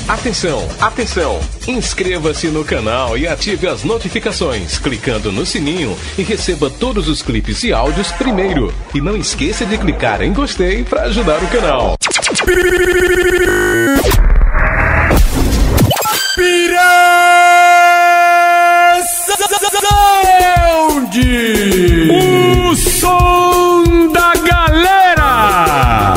Atenção, atenção! Inscreva-se no canal e ative as notificações, clicando no sininho e receba todos os clipes e áudios primeiro. E não esqueça de clicar em gostei para ajudar o canal. O som da galera.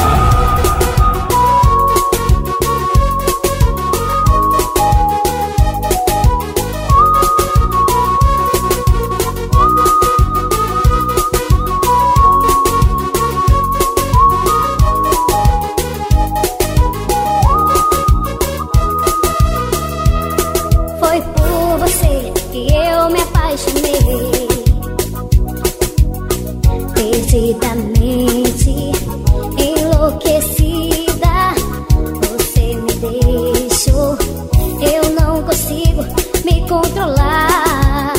Foi por você que eu me apaixonei perdidamente, enlouquecida. Você me deixou, eu não consigo me controlar.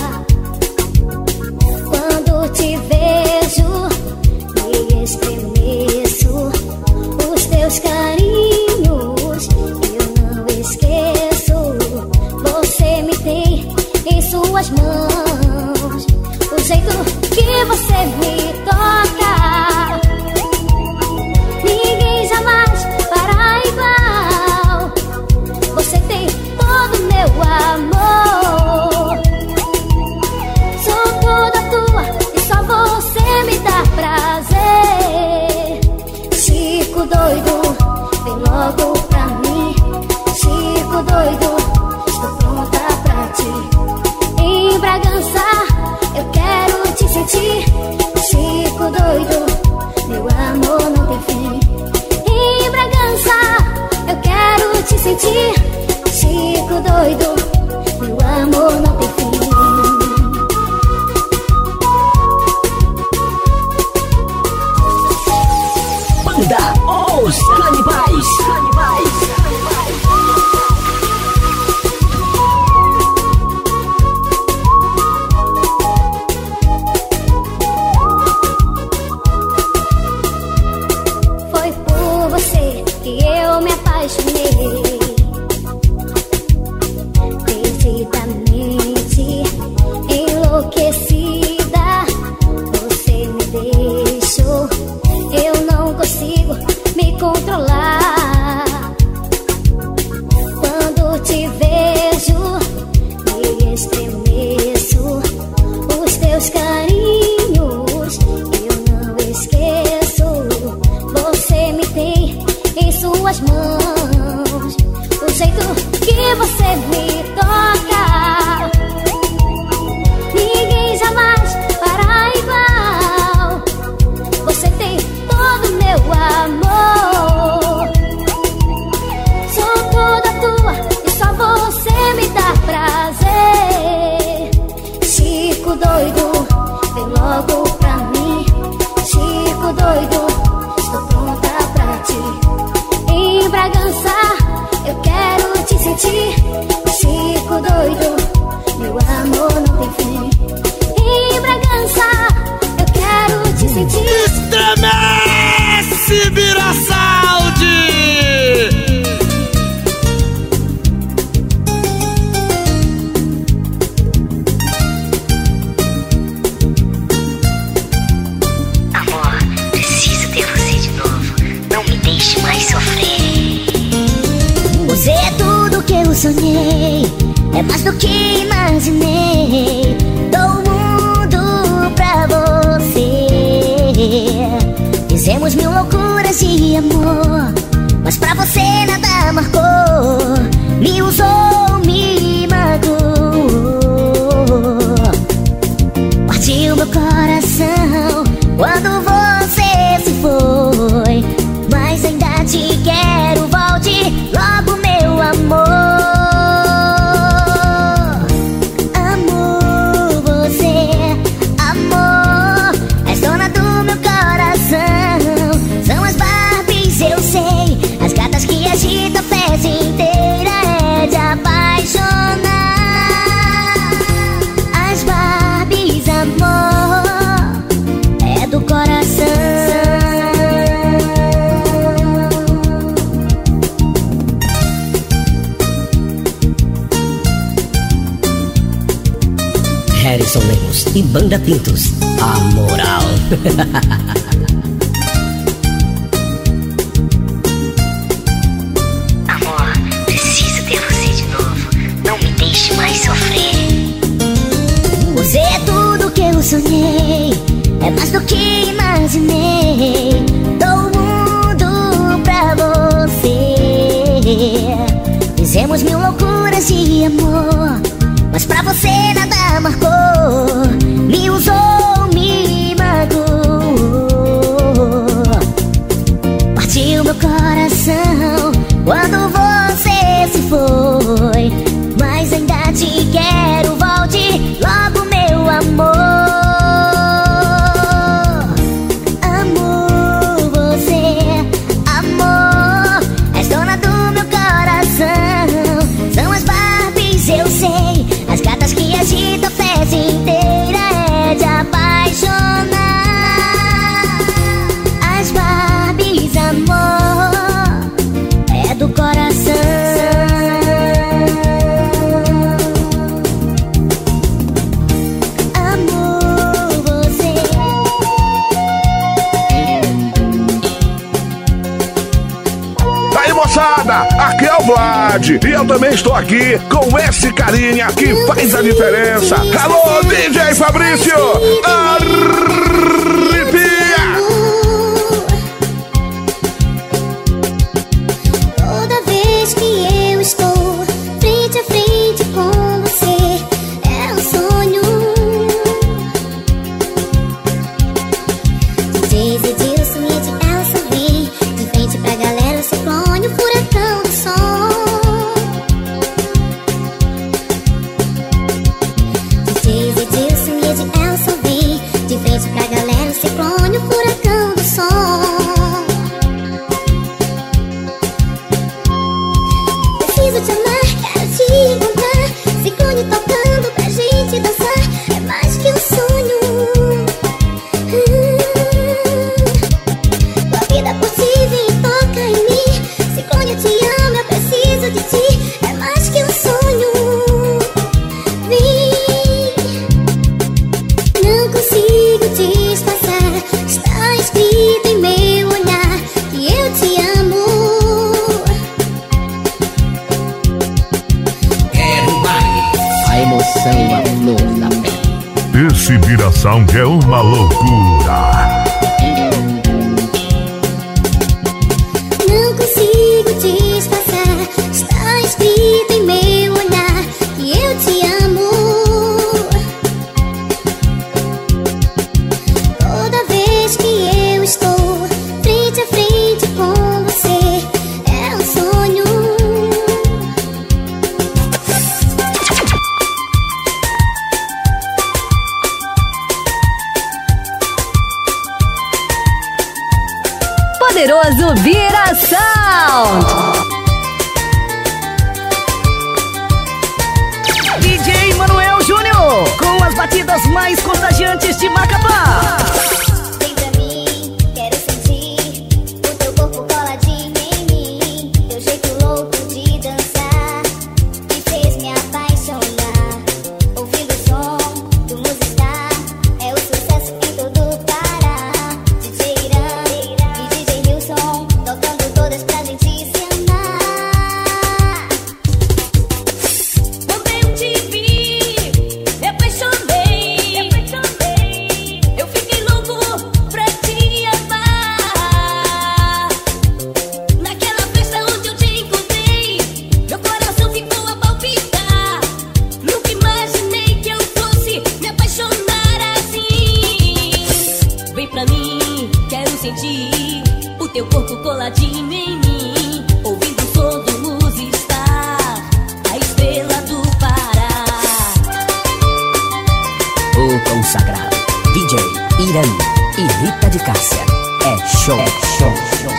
Quando te vejo, me estremeço. Os teus carinhos eu não esqueço. Você me tem em suas mãos. O jeito que você me toca, ninguém jamais fará igual. Você tem todo meu amor. Sou toda tua e só você me dá prazer. Chico doido, vem logo pra mim. Chico doido, estou pronta pra ti. Em Bragança eu quero te sentir. Chico doido, meu amor não tem fim. Em Bragança eu quero te sentir. Chico doido, meu amor não tem fim. Banda Os Canibais. Foi por você que eu me apaixonei perdidamente, enlouquecida. Você me deixou, eu não consigo me controlar. Quando te vejo, me estremeço. Os teus carinhos eu não esqueço. Você me tem em suas mãos. O jeito que você me toca, ninguém jamais fará igual. Você tem todo meu amor. Sou toda tua e só você me dá prazer. Chico doido, vem logo pra mim. Chico doido, estou pronta pra ti. Em Bragança eu quero te sentir. Chico doido, meu amor não tem fim. Em Bragança eu quero te sentir. Estremece, Virasaldi! Amor, preciso ter você de novo. Não me deixe mais sofrer. Você é tudo que eu sonhei, é mais do que imaginei. Dou o mundo pra você. Fizemos mil loucuras de amor, mas pra você nada marcou. Me usou, me magoou. Partiu meu coração quando você se foi, mas ainda te quero, volte logo, meu amor. Amor, você, amor, és dona do meu coração. São as Barbies, eu sei, as gatas que agitam pé Harrison Lemos e Banda Pintos, a moral. Amor, preciso ter você de novo. Não me deixe mais sofrer. Você é tudo que eu sonhei, é mais do que imaginei. Dou o mundo pra você. Fizemos mil loucuras de amor, mas pra você nada marcou. Me usou, me magoou. Partiu meu coração quando você se foi, mas ainda te quero, volte logo, meu amor. Amor, você, amor, és dona do meu coração. São as Barbies, eu sei, as gatas que agitam a festa inteira, é de apaixonar. As Barbies, amor, é do coração. Amor, você. Aí, moçada, aqui é o Vlad e eu também estou aqui com esse carinha que faz a diferença. Alô, DJ Fabrício, arrepia! Toda vez que eu estou frente a frente com você, é um sonho. DJs Edilson e de Elson vem de frente pra galera, o ciclone, o furacão do som. DJs Edilson e de Elson vem de frente pra galera, o ciclone, o furacão do som. Preciso te amar, quero te encontrar. Ciclone tocando pra gente dançar, é mais que um sonho. Tua vida por ti vem e toca em mim. Ciclone, eu te amo, eu preciso de ti, é mais que um sonho. Vem, não consigo disfarçar, está escrito em meu olhar que eu te amo. A emoção, a flor da pele. Esse viração que é uma loucura. Não consigo disfarçar, está escrito em meu olhar que eu te amo. Toda vez que eu estou frente a frente com você, é um sonho. Poderoso Viração. DJ Manuel Júnior, com as batidas mais contagiantes de Macapá. Vem pra mim, quero sentir o teu corpo coladinho em mim. Teu jeito louco de dançar me fez me apaixonar. Ouvindo o som do Musistar, é o sucesso em todo o Pará. DJ Irã e DJ Nilson, tocando todas pra gente se amar. Quando eu te vi, me apaixonei. Eu fiquei louco pra te amar. Naquela festa onde eu te encontrei, meu coração ficou a palpitar. Nunca imaginei que eu fosse me apaixonar assim. Vem pra mim, quero sentir o teu corpo coladinho em mim. Ouvindo o som do Musistar, a estrela do Pará. O consagrado DJ Irã e Rita de Cássia. É show, é show, show.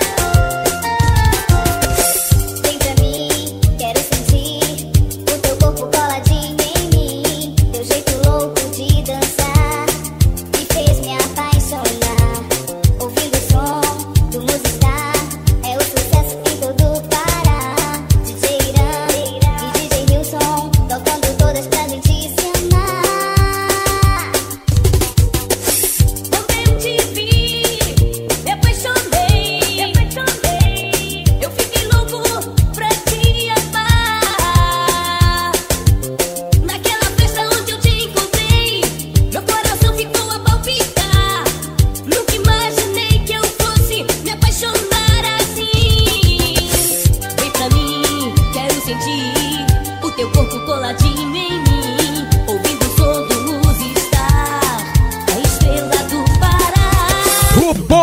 Vem pra mim, quero sentir o teu corpo coladinho em mim. Teu jeito louco de dançar me fez me apaixonar. Ouvindo o som do Musistar, é o sucesso em todo o Pará. DJ Irã e DJ Nilson, tocando todas pra gente se amar.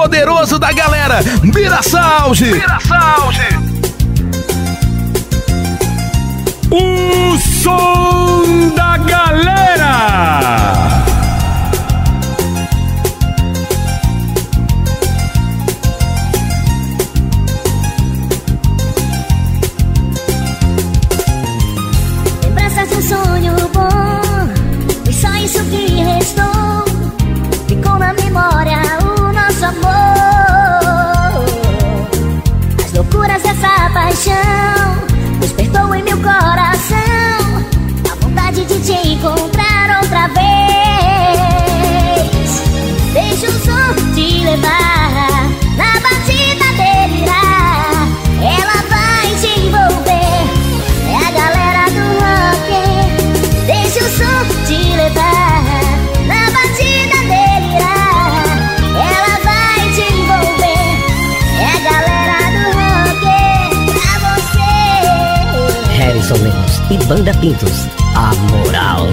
poderoso da galera, Birassalge. O som da galera. Lembranças de um sonho bom, e só isso que restou. Ficou na memória o nosso amor. As loucuras dessa paixão despertou em meu coração a vontade de te encontrar outra vez. Deixa o som te levar, na batida delirar. Ela vai te envolver, é a galera do rock. Deixa o som te levar, na batida delirar. Ela vai te envolver, é a galera do rock. Pra você, Harrison Lemos e Banda Pintos, a moral.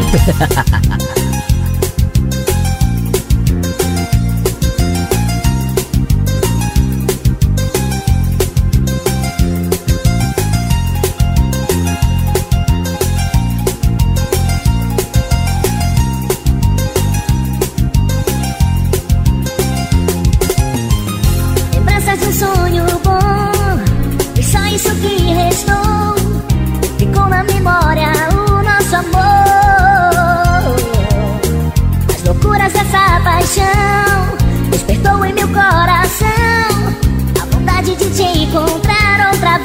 lembranças de um sonho bom, e só isso que restou. Ficou na memória o nosso amor. As loucuras dessa paixão despertou em meu coração a vontade de te encontrar outra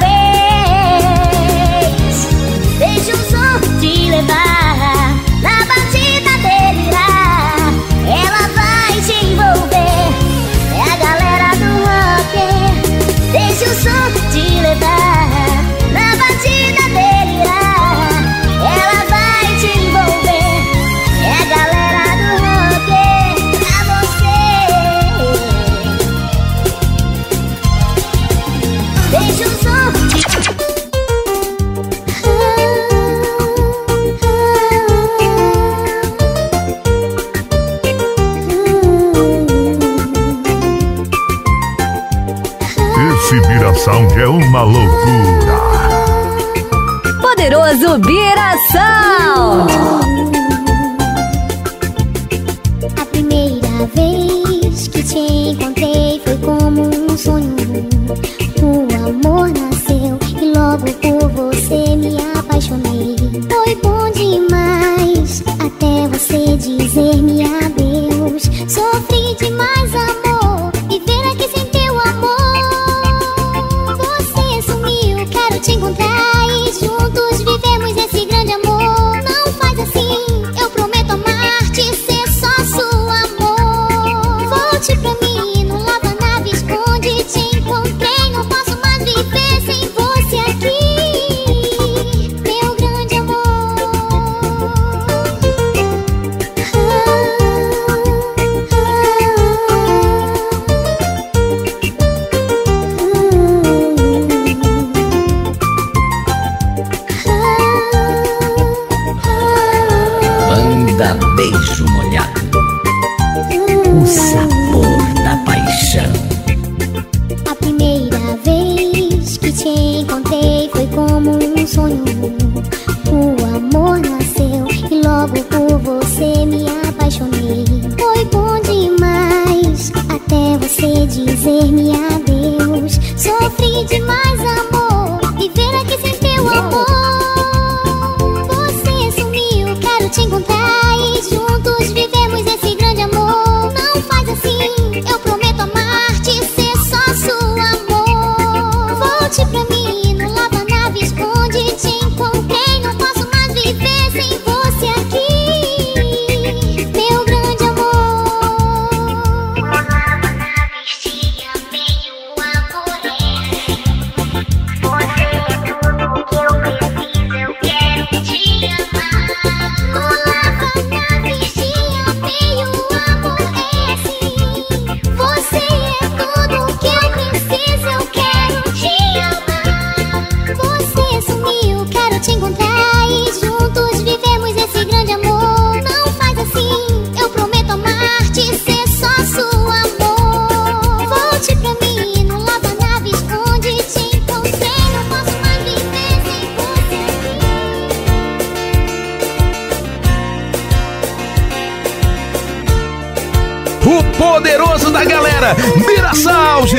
vez. Deixa o som te levar, na batida delirar. Ela vai te envolver, é a galera do rock. Deixa o som te levar, na batida delirar. Ela vai te envolver, é a galera do rock. Pra você, deixa o som te... Esse Birassalge é uma loucura. Poderoso Birassal. A primeira vez que te encontrei foi como um sonho. O amor nasceu e logo por você me apaixonei. Foi bom demais até você dizer-me adeus. Sofri demais, amor, viver aqui sem teu amor. Você sumiu, quero te encontrar e juntos vivemos esse grande amor. Não faz assim, eu prometo amar-te, ser só seu amor. Volte pra mim, no lava-nave, esconde, te encontrei. Não posso mais viver sem você aqui, meu grande amor. Banda Beijo Molhado, o sabor da paixão. A primeira vez que te encontrei foi como um sonho. O amor nasceu e logo por você me apaixonei. Foi bom demais até você dizer-me adeus. Sofri demais, amor, viver aqui sem teu amor. Você sumiu, quero te encontrar e juntos vivemos esse grande amor. Não faz assim, eu prometo amar-te, ser só seu amor. Volte pra mim, no lava-nave, esconde, te encontrei. Não posso mais viver sem você aqui, meu grande amor. Uma lava-nave te amei, o amor é. Você é tudo que eu preciso. poderoso da galera, Mirasalge.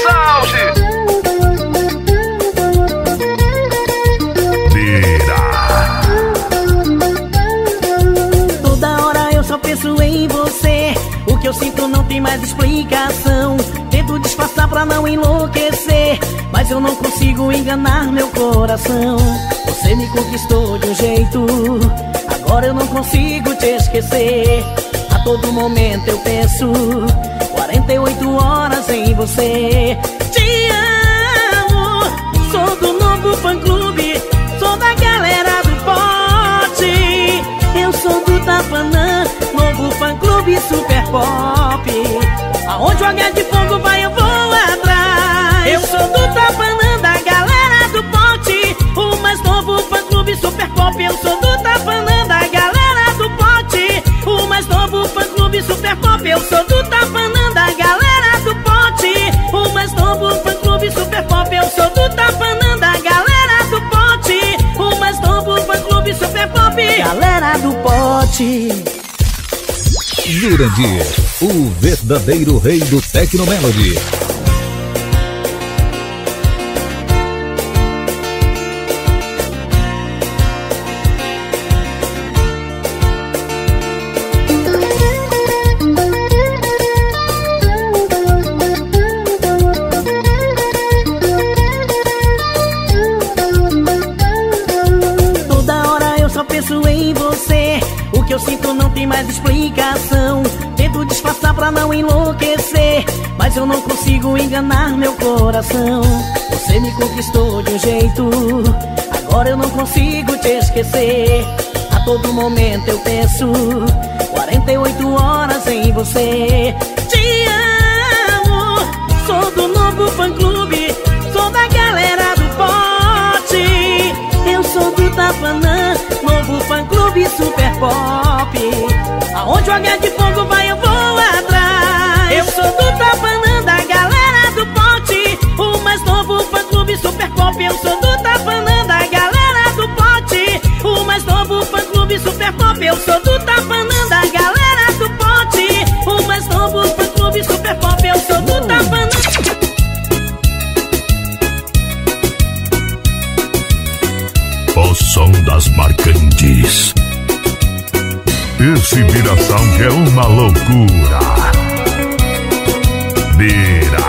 Toda hora eu só penso em você. O que eu sinto não tem mais explicação. Tento disfarçar pra não enlouquecer, mas eu não consigo enganar meu coração. Você me conquistou de um jeito, agora eu não consigo te esquecer. A todo momento eu penso 48 horas em você. Te amo, sou do novo fã-clube, sou da galera do pote. Eu sou do Tapanã, novo fã-clube super pop. Aonde o H de fogo vai eu vou atrás. Eu sou do Tapanã, da galera do pote, o mais novo fã-clube super pop. Eu sou do Tapanã, da galera do pote, o mais novo fã-clube super pop. Eu sou do Tapanã, da galera do pote, o mais novo fã-clube super pop. Eu sou do Tapanã, da galera do pote, o mais novo fã-clube super pop. Galera do pote. Jurandir, o verdadeiro rei do Tecnomelody. Toda hora eu só penso em você. O que eu sinto não tem mais explicação. Tento disfarçar pra não enlouquecer, mas eu não consigo enganar meu coração. Você me conquistou de um jeito, agora eu não consigo te esquecer. A todo momento eu penso 48 horas em você. Te amo, sou do novo fã-clube, sou da galera do pote. Eu sou do Tapanã, novo fã-clube super pop. Aonde o H de fogo vai eu vou atrás. Eu sou do Tapanã, da galera do pote, o mais novo fã-clube super pop. Eu sou do Tapanã, da galera do pote, o mais novo fã-clube super pop. Eu sou do Tapanã, da galera do pote, o mais novo fã-clube super pop. Eu sou do Tapanã. O som das marcantes. Esse Mirasalge é uma loucura. Mira.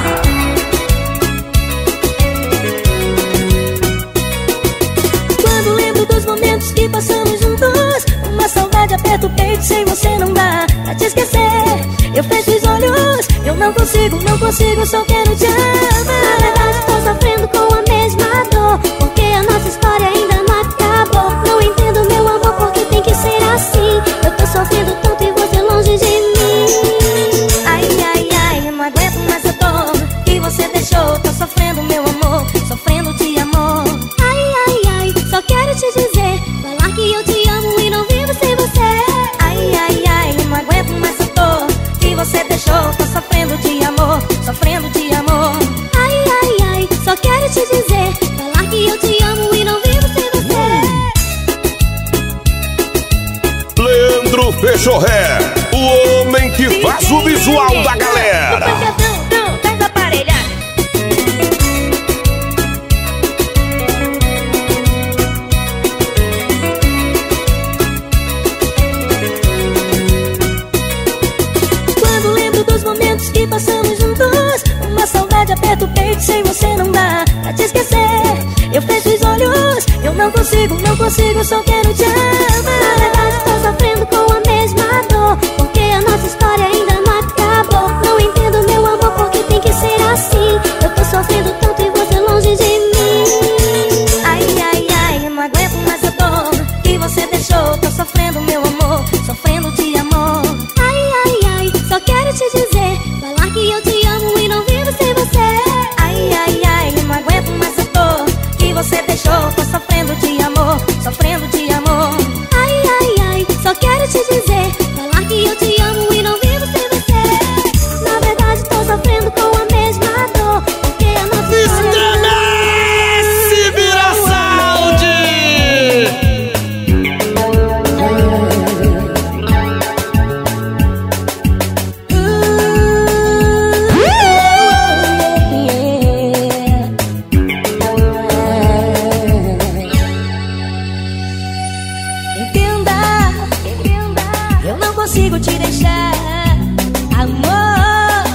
Quando lembro dos momentos que passamos juntos, uma saudade aperta o peito, sem você não dá pra te esquecer. Eu fecho os olhos, eu não consigo, só quero te amar. Na verdade tô sofrendo com a mesma dor, porque a nossa história ainda não acabou. Não entendo meu amor, porque tem que ser assim. Eu tô sofrendo tanto e você longe de mim. Ai, ai, ai, não aguento mais a dor que você deixou. Tô sofrendo meu amor, sofrendo de amor. Ai, ai, ai, só quero te dizer, falar que eu te amo e não vivo sem você. Ai, ai, ai, não aguento mais a dor que você deixou. Tô sofrendo de amor, sofrendo de amor. Ai, ai, ai, só quero te dizer, falar que eu te amo e não vivo sem você. Leandro Peixorré, o homem que faz o visual da galera. Faz aparelhar. Quando lembro dos momentos que passamos juntos, uma saudade aperta o peito, sem você não dá pra te esquecer. Eu fecho os olhos, eu não consigo, só quero te amar. Na verdade tô sofrendo com a mesma dor, porque a nossa história ainda não acabou. Não entendo meu amor, porque tem que ser assim. Eu tô sofrendo tanto e você longe de mim. Ai, ai, ai, eu não aguento mais a dor que você deixou. Tô sofrendo meu amor, sofrendo de amor. Ai, ai, ai, só quero te dizer, falar que eu te amo e não vivo sem você. Ai, ai, ai, eu não aguento mais a dor que você deixou. Tô sofrendo de amor, sofrendo de amor. Ai, ai, ai, só quero te dizer, falar que eu te amo e não vivo sem você. Na verdade tô sofrendo com a mesma dor, porque a nossa Estremece, Mirasalge! consigo te deixar. Amor,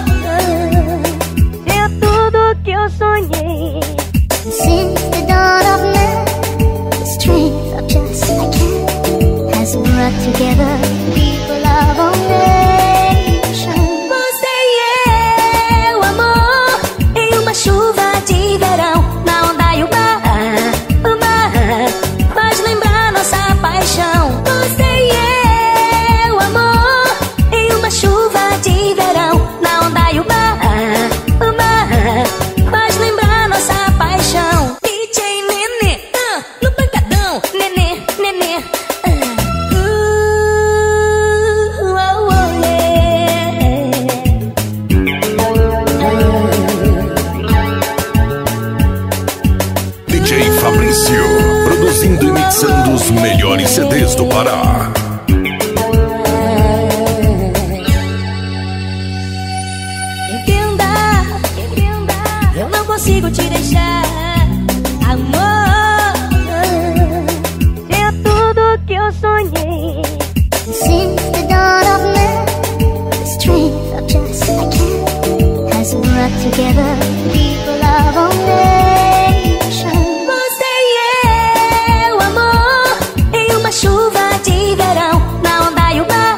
é tudo que eu sonhei. Since the dawn of man, the strength of just I can has brought together people of all nations. Você e eu, amor, em uma chuva de verão, na onda e o mar faz lembrar nossa paixão. Você e eu, amor, em uma chuva de verão, na onda e o mar faz lembrar nossa paixão. DJ Nenê, no pancadão, Nenê, Nenê. DJ Fabrício, produzindo e mixando os melhores CDs do Pará. Entenda, eu não consigo te deixar. Amor, é tudo que eu sonhei. Since the dawn of man, the strength of just I can has brought together people of all nations. Você e eu, amor, em uma chuva de verão, na onda e o mar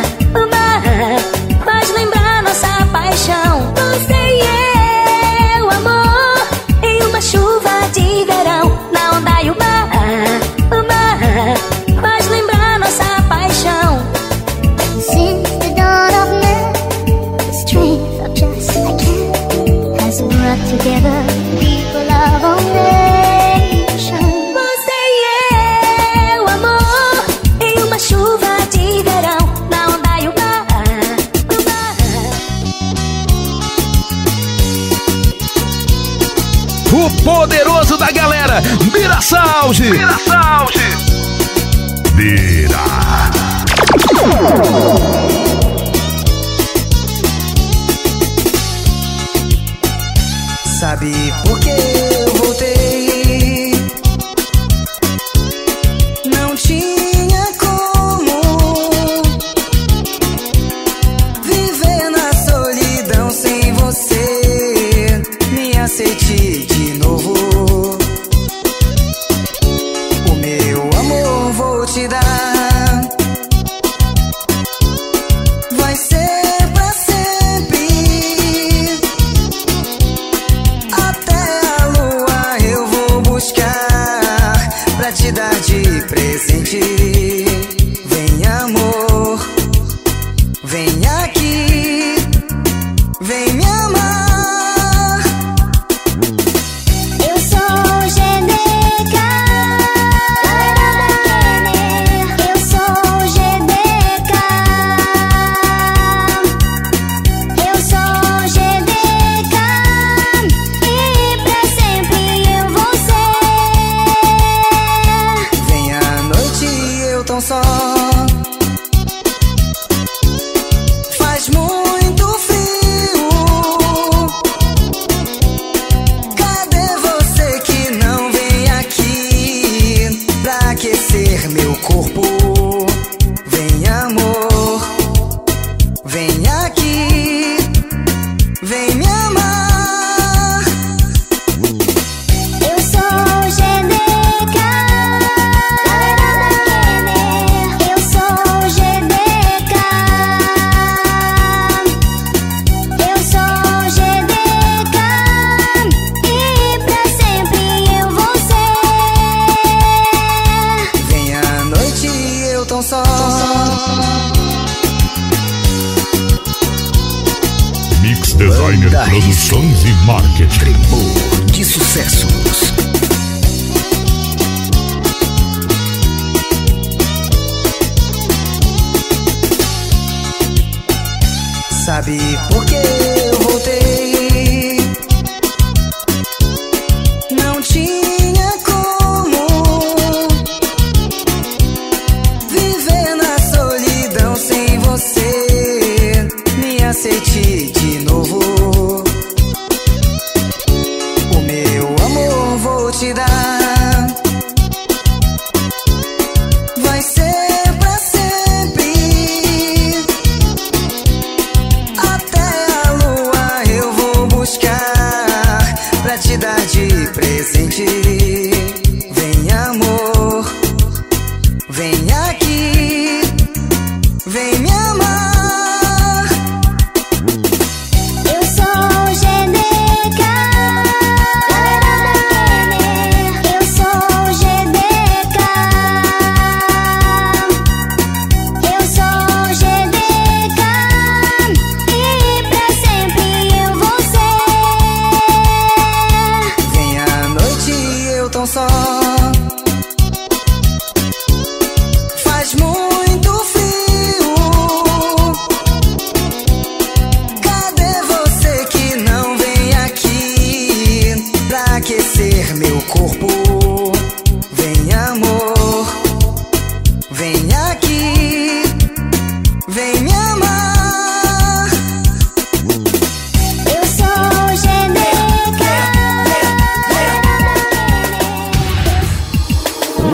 faz lembrar nossa paixão. Você e eu, amor, em uma chuva de verão, na onda e o mar faz lembrar nossa paixão. Since the dawn of man, the strength of just I can has brought together people of all nations. Você e eu, amor, em uma chuva de verão, na onda e o mar O poderoso da galera, Bira Sound. Bira Sound. Bira. Sabe por que eu voltei? Não tinha como viver na solidão sem você. Me aceite de novo. O meu amor vou te dar. Vai ser pra sempre. Até a lua eu vou buscar pra te dar de presente. Vem, amor, vem aqui, vem me amar. Eu sou GDK, eu sou GDK, eu sou GDK e pra sempre eu vou ser. Vem à noite e eu tão só. Faz muito frio. Cadê você que não vem aqui pra aquecer meu corpo? Vem, amor, vem aqui, vem me amar. Eu sou GDK, eu sou GDK, eu sou GDK e pra sempre eu vou ser. Vem à noite e eu tão só. Mix Designer Banda Produções e Marketing. Tremor de sucessos. Sabe por que eu voltei? Não tinha como viver na solidão sem você. Me aceite de novo. O meu amor vou te dar. Vai ser pra sempre.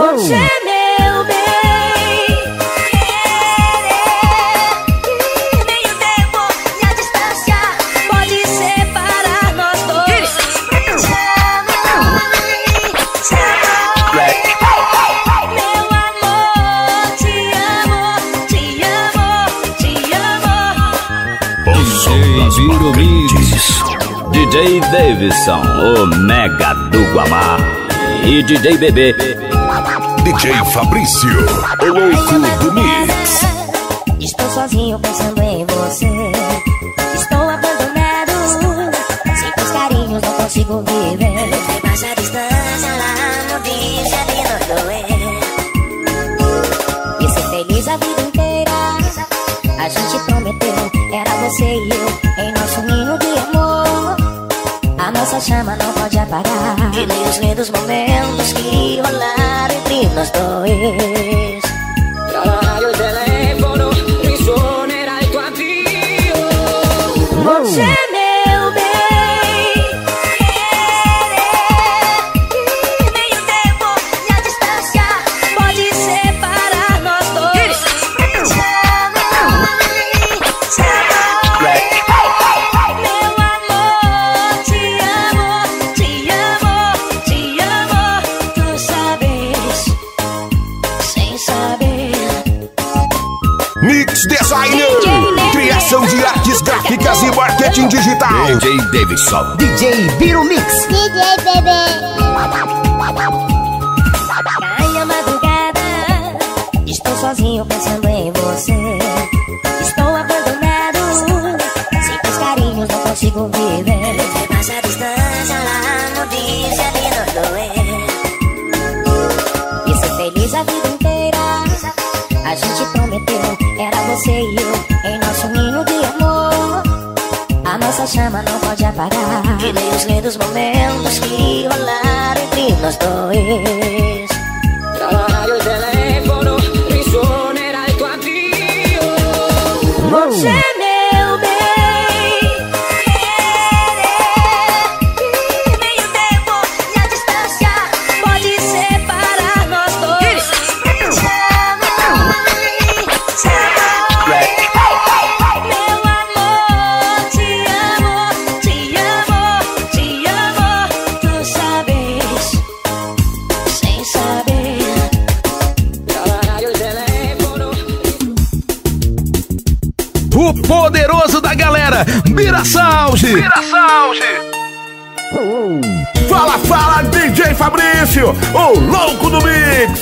Você, meu bem, nem o tempo e a distância pode separar nós dois. Meu amor, te amo, te amo, te amo. O som das marcantes. DJ Davidson, o Mega do Guamá. E DJ Bebê. DJ Fabrício, o louco do mix. Estou sozinho pensando em você. Estou abandonado, sem teus carinhos não consigo viver. Levei mais a distância lá no bicho ali no doer. E ser feliz a vida inteira, a gente prometeu, era você e eu, em nosso ninho de amor. A nossa chama não pode apagar, e nem os lindos momentos que rolaram entre nós dois. Trabalho o telefono, mi suonerà il tuo addio. Você, meu bem, nem o tempo e a distância pode separar nós dois. Meu amor, te amo, te amo, te amo. Tu sabes, sem saber. Mix Designer, criação de artes gráficas e marketing digital. DJ Davidson. DJ Biro Mix. DJ Bebê. Cai a madrugada, estou sozinho pensando em você. Estou abandonado, sem teus carinhos não consigo viver. Levei mais a distância lá no bicho ali no doer. E ser feliz a vida inteira, a gente prometeu, era você e eu, em nosso ninho de amor. A nossa chama não pode apagar, e nem os lindos momentos que rolaram entre nós dois. Trabalho o telefono, mi suonerà il tuo addio. Você, meu bem, nem o tempo e a distância pode separar nós dois. Meu amor, te amo, te amo, te amo. Tu sabes, sem saber. Trabalho o telefono. O poderoso da galera, Bira Sound. Fala, fala, DJ Fabrício, o louco do mix.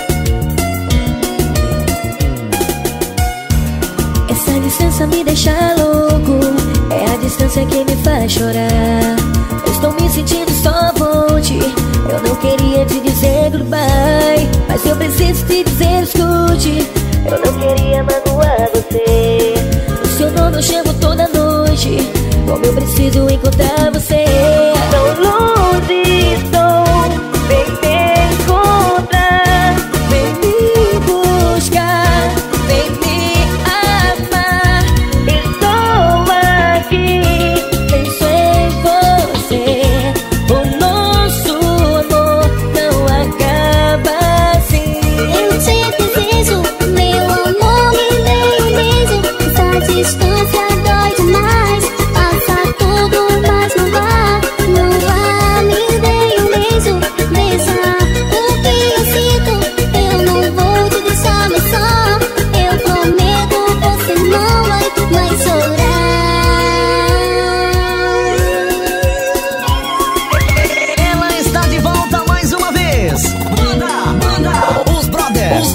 Essa distância me deixa louco, é a distância que me faz chorar. Eu estou me sentindo só volte, eu não queria te dizer goodbye, mas eu preciso te dizer escute. Eu não queria magoar você, o seu nome eu chamo toda noite, como eu preciso encontrar você. Tão longe estou, vem me encontrar, vem me buscar, vem me amar. Estou aqui, penso em você. O nosso amor não acaba assim. Eu te desejo, meu amor, me dê um beijo. Essa distância dói demais, passa tudo, mas não vá. Não vá, me dê um beijo. Deixa o que eu sinto, eu não vou te deixar mais só. Eu prometo, você não vai mais chorar. Ela está de volta mais uma vez. Manda, os brothers.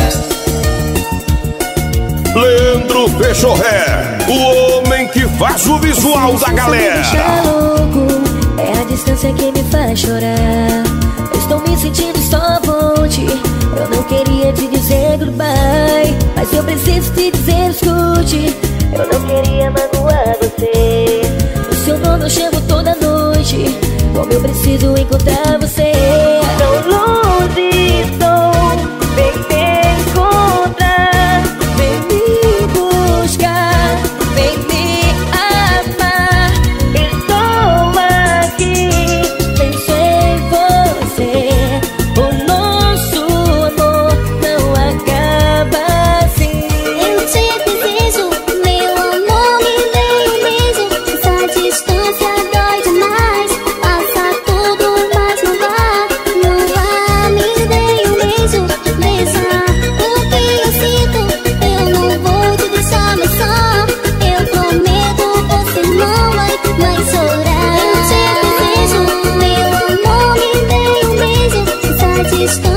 Leandro Peixorré, o homem que faz o visual da galera. Louco, é a distância que me faz chorar. Eu estou me sentindo só volte, eu não queria te dizer goodbye, mas eu preciso te dizer escute. Eu não queria magoar você, o seu nome eu chamo toda noite, como eu preciso encontrar você. Tão longe estou, vem me encontrar, vem me buscar, vem me amar. Estou aqui, penso em você. O nosso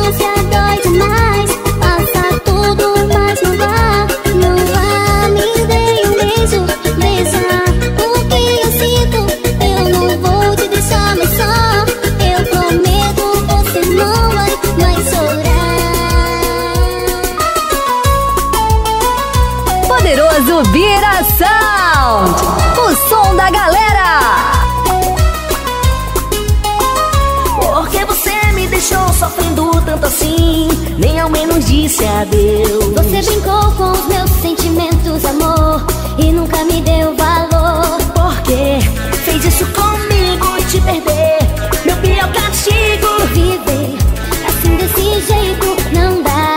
distância dói demais. Passa tudo, mas não vá, não vá. Me dê um beijo, beija o que eu sinto. Eu não vou te deixar mais só. Eu prometo, você não vai chorar. Poderoso Vira Sound, o som da galera. Porque você me deixou sofrendo tanto assim, nem ao menos disse adeus. Você brincou com os meus sentimentos, amor, e nunca me deu valor. Porque fez isso comigo e te perder, meu pior castigo. Viver assim desse jeito não dá.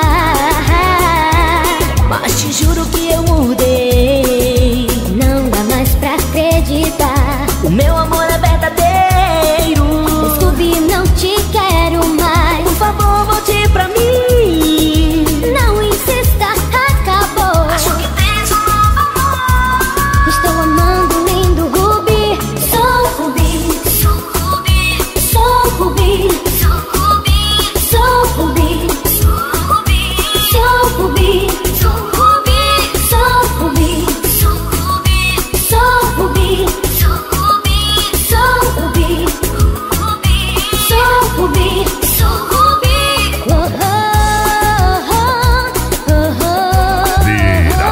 Mas te juro que eu mudei, não dá mais pra acreditar. o meu amor é verdadeiro. Descobri, não te quero mais. Por favor, volte pra mim. Não insista, acabou. Acho que tens um novo amor. Estou amando lindo Rubi. Sou Rubi, Sou Rubi, sou Rubi, sou Rubi, sou Rubi, sou Rubi, sou Rubi, sou Rubi, sou Rubi, sou Rubi, sou Rubi, sou sou Rubi, Rubi, Rubi, sou Rubi. sou Rubi. Oh, oh, oh, oh, oh. Vida.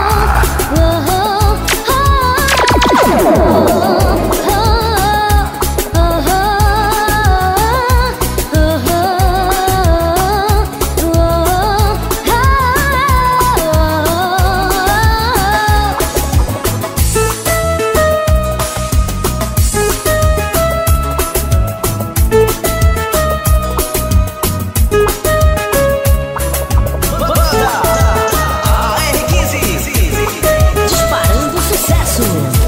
Disparando sucesso.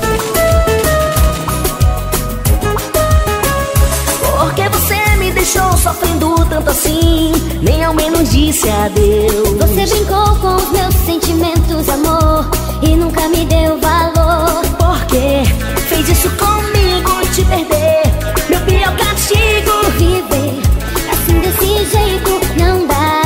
Porque você me deixou sofrendo tanto assim, nem ao menos disse adeus. Você brincou com os meus sentimentos, amor, e nunca me deu valor. Porque fez isso comigo e te perder, meu pior castigo. Viver assim desse jeito não dá.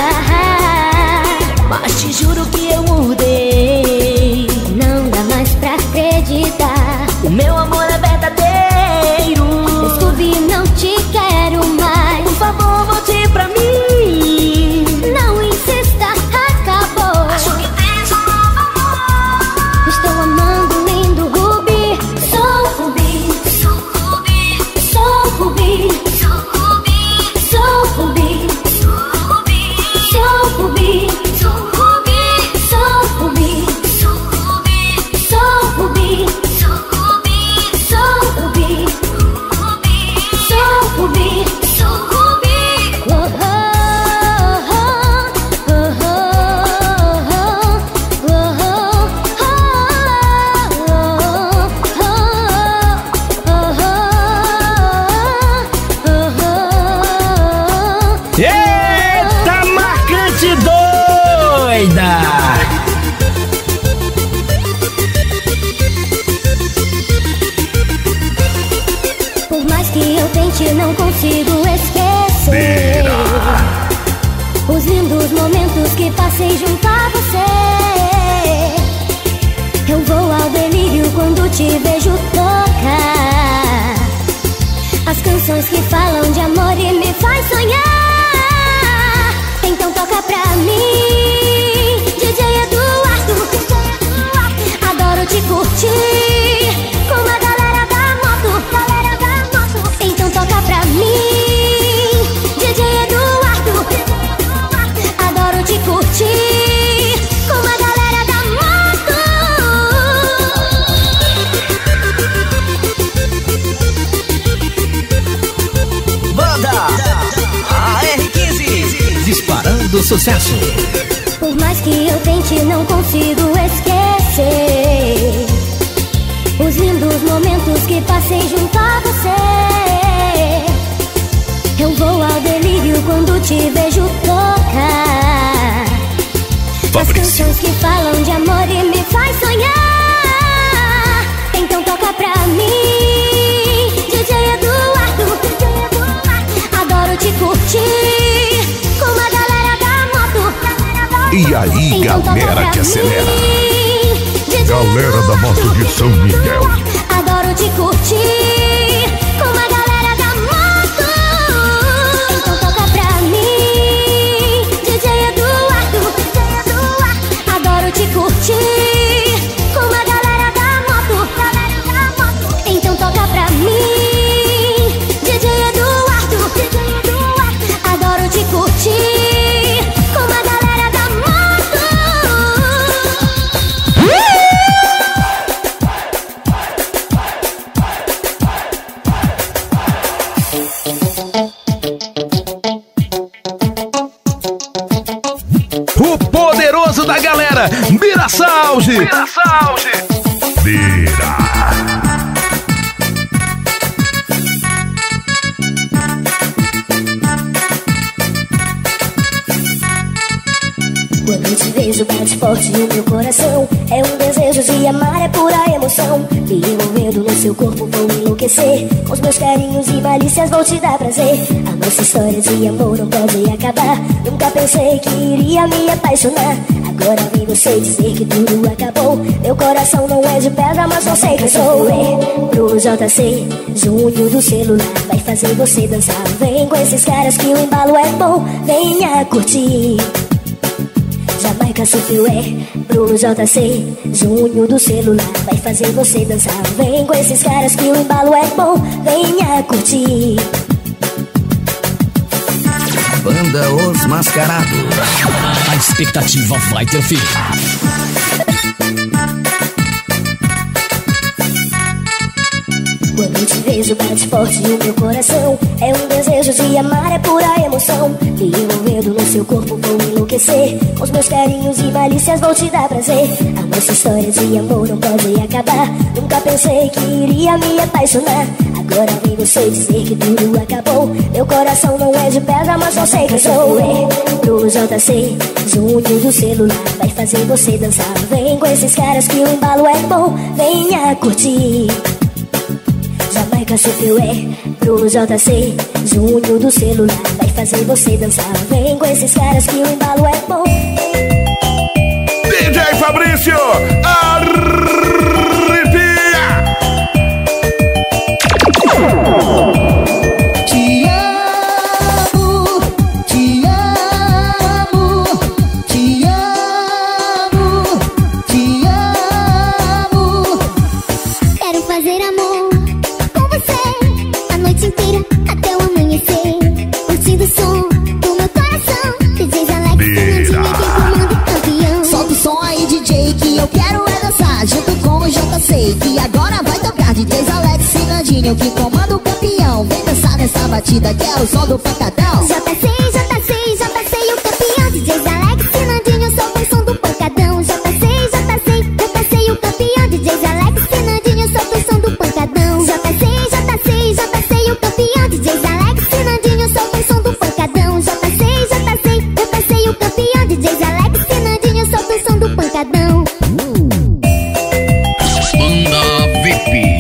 Mas te juro que eu mudei, não dá mais pra acreditar. o meu amor é verdadeiro. Descobri, não te quero mais. Por favor, volte pra mim. Não insista, acabou. Acho que tens um novo amor. Estou amando lindo Rubi. Sou Rubi, Sou Rubi, sou Rubi, sou Rubi, sou Rubi, sou Rubi, sou Rubi, sou Rubi, sou Rubi, sou Rubi, sou Rubi, sou sou Rubi, Rubi, Rubi, sou Rubi. sou Rubi. Oh, oh, oh, oh, Eita, marcante doida! por mais que eu tente, não consigo esquecer os lindos momentos que passei junto a você. Eu vou ao delírio quando te vejo tocar as canções que falam de amor e me faz sonhar. Então toca pra mim, DJ Eduardo. Adoro te curtir com a galera da moto. Então toca pra mim, DJ Eduardo. Adoro te curtir com a galera da moto. Banda AR15 disparando sucesso. Por mais que eu tente, não consigo esquecer os lindos momentos que passei junto a você. Eu vou ao delírio quando te vejo tocar as canções que falam de amor e me faz sonhar. Então toca pra mim, DJ Eduardo. Adoro te curtir com a E aí, galera que acelera. Galera da moto de São Miguel. Adoro te curtir com a galera da moto. Então toca pra mim, DJ Eduardo. Adoro te curtir com a galera da moto. Então toca pra mim, DJ Eduardo. Adoro te curtir com a galera da moto. O poderoso da galera, Bira Salge. Bira. Quando te vejo bate forte no meu coração. É um desejo de amar, é pura emoção. Me envolvendo no seu corpo vou enlouquecer. Com os meus carinhos e malícias vou te dar prazer. A nossa história de amor não pode acabar. Nunca pensei que iria me apaixonar. Agora vem você dizer que tudo acabou. Meu coração não é de pedra, mas não sei quem sou. É pro JC, Júnior do celular. Vai fazer você dançar. Vem com esses caras que o embalo é bom. Venha curtir. Jamaica Sutil é pro JC, Júnior do celular. Vai fazer você dançar. Vem com esses caras que o embalo é bom. Venha curtir. Banda Os Mascarados. A expectativa vai ter fim. Quando te vejo bate forte no meu coração. É um desejo de amar, é pura emoção. Me envolvendo no seu corpo vou enlouquecer. Com os meus carinhos e malícias vou te dar prazer. A nossa história de amor não pode acabar. Nunca pensei que iria me apaixonar. Agora vem você dizer que tudo acabou. Meu coração não é de pedra, mas não sei quem sou. É pro JC, Júnior do celular. Vai fazer você dançar. Vem com esses caras que o embalo é bom. Venha curtir. Jamaica Sutil é pro JC, Júnior do celular. Vai fazer você dançar. Vem com esses caras que o embalo é bom. DJ Fabrício, arrepia. Te amo, te amo, te amo, te amo. Quero fazer amor com você a noite inteira até o amanhecer. Curtindo o som do meu coração. DJs Alex, Fernandinho, quem comanda o campeão. Solta o som aí, DJ, que eu quero é dançar junto com o JC, que agora vai tocar. DJs Alex, Fernandinho, que comanda o campeão. Vem dançar nessa batida que é o som do pancadão. JC, o campeão. DJs Alex, Fernandinho, solta o som do pancadão. JC, o campeão. DJs Alex, Fernandinho, solta o som do pancadão. JC, o campeão. DJs Alex, Fernandinho, solta o som do pancadão. JC, o campeão. DJs Alex, Fernandinho, solta o som do pancadão. Banda VIP.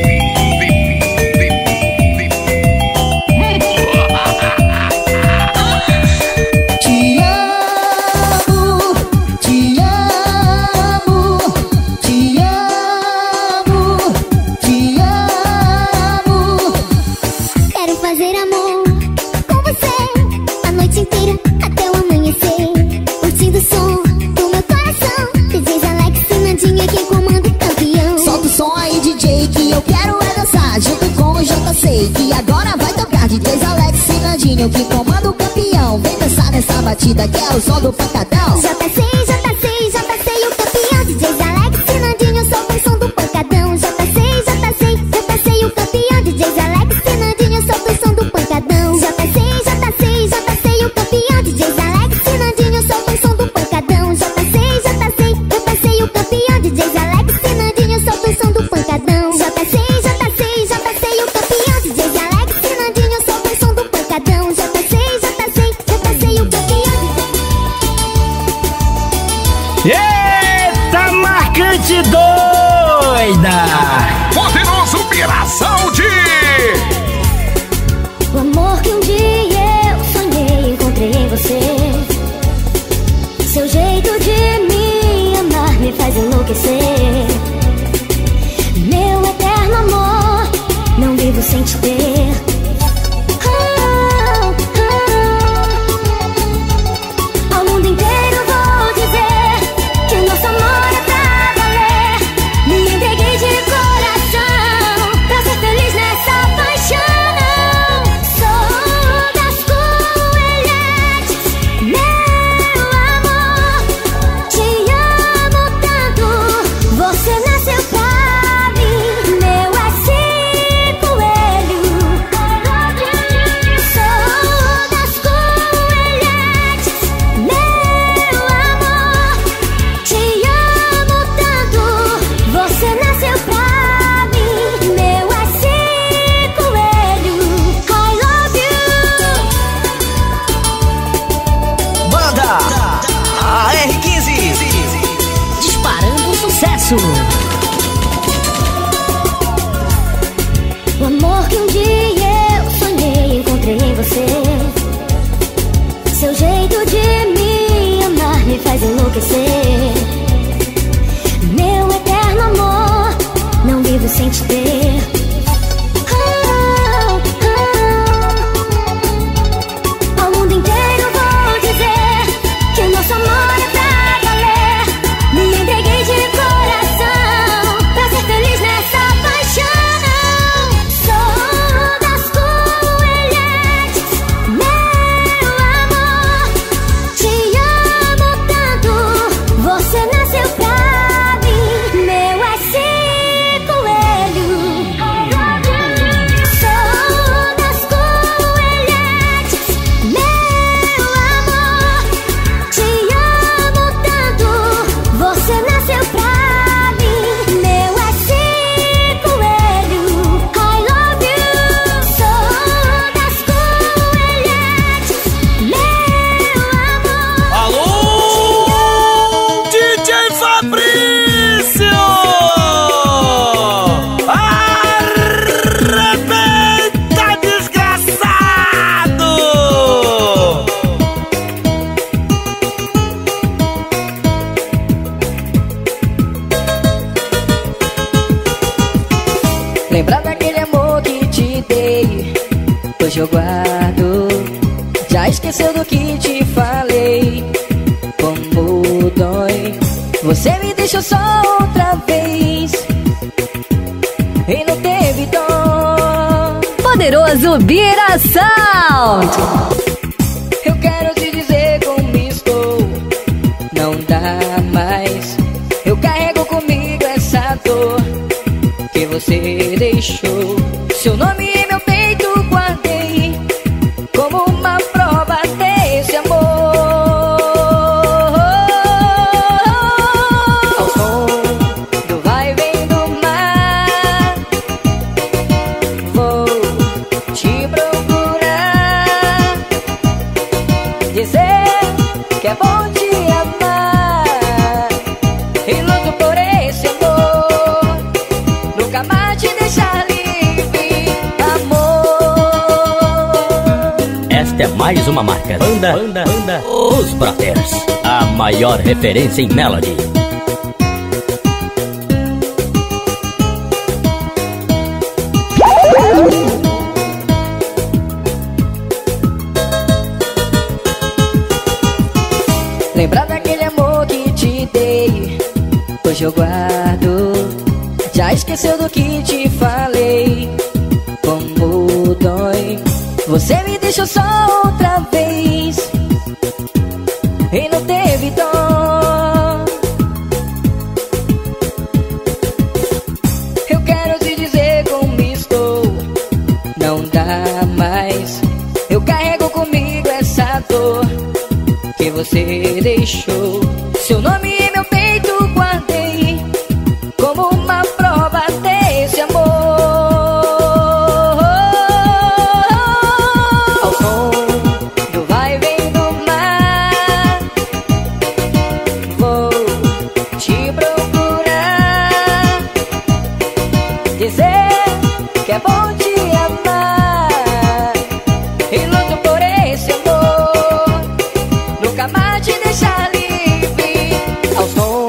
Te amo, te amo, te amo, te amo. Quero fazer amor com você a noite inteira até o amanhecer. Curtindo o som do meu coração. DJs Alex, Fernandinho é quem comanda o campeão. Solta o som aí, DJ, que eu quero é dançar junto com o JC, que agora vai tocar. DJs Alex, Fernandinho, que comanda o campeão. Vem dançar nessa batida que é o som do pancadão. JC, o campeão. DJs Alex, Fernandinho, solta o som do pancadão. JC, o campeão. DJs Alex, Fernandinho, solta o som do pancadão. JC, o campeão. DJs Alex, Fernandinho, solta o som do pancadão. JC, o campeão. DJs Alex, Fernandinho, solta o som do pancadão. JC, o campeão. DJs Alex, Fernandinho, solta o som do pancadão. JC, o campeão. Eita, marcante doida! Poderoso Bira Salge. O amor que um dia eu sonhei, encontrei em você. Seu jeito faz enlouquecer. Meu eterno amor, não vivo sem te ter. Ao mundo inteiro vou dizer que o nosso amor é pra valer. Me entreguei de coração pra ser feliz nessa paixão. Sou das coelhetes, meu amor. Te amo tanto, você nasceu pra mim. Meu S coelho. Sou das coelhetes, meu amor. Te amo tanto, você nasceu pra mim. Meu S coelho. I love you. Banda AR15, disparando sucesso. O amor que um dia eu sonhei, encontrei em você. Seu jeito de me amar me faz enlouquecer. Meu eterno amor, não vivo sem te ter. Ao mundo inteiro vou dizer que o nosso amor é pra valer. Me entreguei de coração pra ser feliz nessa paixão. Sou das coelhetes, meu amor. Te amo tanto, você nasceu pra mim. Meu S coelho. Sou das coelhetes, meu amor. Te amo tanto, você nasceu pra mim. Meu S coelho. I love you. Sou das coelhetes, meu amor. Alô, DJ Fabrício! Arrebenta, desgraçado! Lembrar daquele amor que te dei, hoje eu guardo. Já esqueceu do que te falei, como dói. Você me deixou só outra vez e não teve dó. Poderoso Bira Sound. Eu quero te dizer como estou, não dá mais. Eu carrego comigo essa dor que você deixou. Seu nome em meu peito guardei como uma prova desse amor. Ao som do vai e vem do mar, vou te procurar, dizer que é bom te amar e luto por esse amor. Nunca mais te deixar livre, amor. Esta é mais uma marca. Banda Os Brothers, a maior referência em melody. Lembrar daquele amor que te dei, hoje eu guardo. Já esqueceu do que te falei, como dói. Você me deixou só outra vez e não teve dó. Eu quero te dizer como estou, não dá mais. Eu carrego comigo essa dor que você deixou. Seu nome em meu peito guardei como uma prova desse amor. Ao som do vai e vem do mar, vou te procurar, dizer que é bom te amar e luto por esse amor. Nunca mais te deixar livre, ao som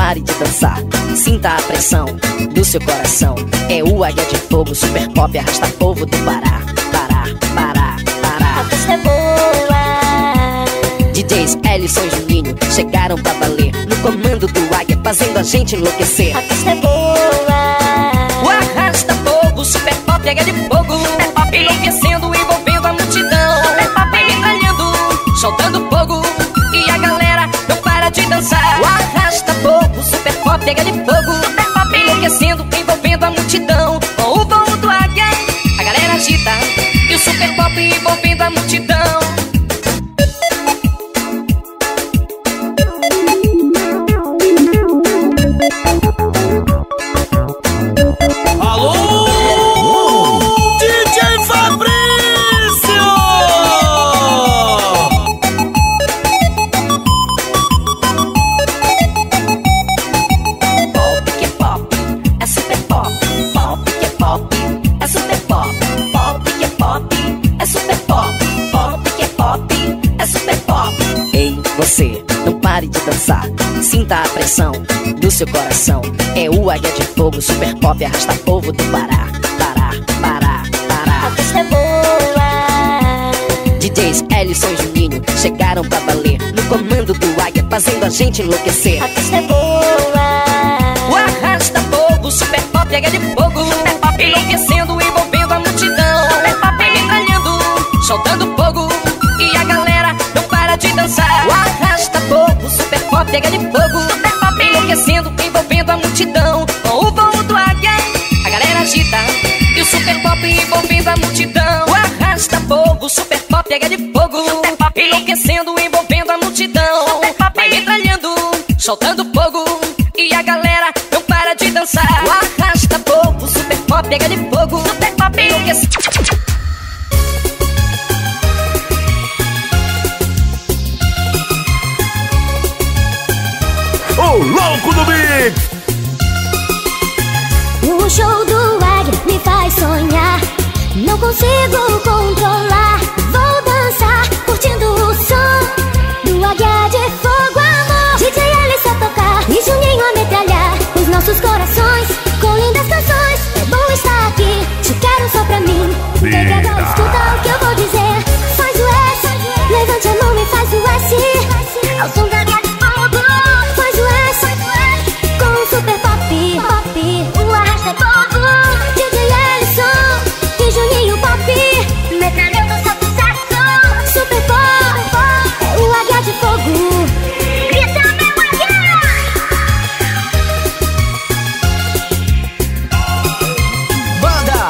pare de dançar. Sinta a pressão do seu coração. É o Águia de Fogo, super pop, arrasta povo do Pará. Pará, Pará, Pará. A festa é boa. DJs Ellison e Juninho chegaram pra valer no comando do Águia, fazendo a gente enlouquecer. A festa é boa. O arrasta fogo, super pop, Águia de Fogo, enlouquecendo, envolvendo a multidão. Vai metralhando, soltando fogo, e a galera não para de dançar. O arrasta fogo, super pop, Águia de Fogo, enlouquecendo, envolvendo a multidão. Com o voo do Águia, a galera agita, e o super pop envolvendo a multidão. Você não pare de dançar. Sinta a pressão do seu coração. É o Águia de Fogo, super pop, arrasta povo do Pará. Pará, Pará, Pará. A festa é boa. DJs Ellison e Juninho chegaram pra valer no comando do Águia, fazendo a gente enlouquecer. A festa é boa. O arrasta fogo, super pop, Águia de Fogo, enlouquecendo, envolvendo a multidão. Vai metralhando, soltando fogo, e a galera não para de dançar. O arrasta fogo, super pop, Águia de Fogo, enlouquecendo, envolvendo a multidão. Com o voo do Águia, a galera agita, e o super pop envolvendo a multidão. O arrasta fogo, super pop, Águia de Fogo, enlouquecendo, envolvendo a multidão. Vai metralhando, soltando fogo, e a galera não para de dançar. O arrasta fogo, super pop, Águia de Fogo, enlouquecendo. O louco do Mix! O show do Águia me faz sonhar. Não consigo controlar. Vou dançar, curtindo o som do Águia de Fogo, amor. DJ Ellison a tocar e Juninho a metralhar os nossos corações com lindas canções. É bom estar aqui, te quero só pra mim. Baby, agora escuta o que eu vou dizer. Faz o S, levante a mão e faz o S ao som da Águia de Fogo. Faz o S com o super pop, pop, o arrasta fogo. DJ Ellison e Juninho pop, metralhando seu sucesso. Super pop, é o Águia de Fogo. Grita meu Águia! Banda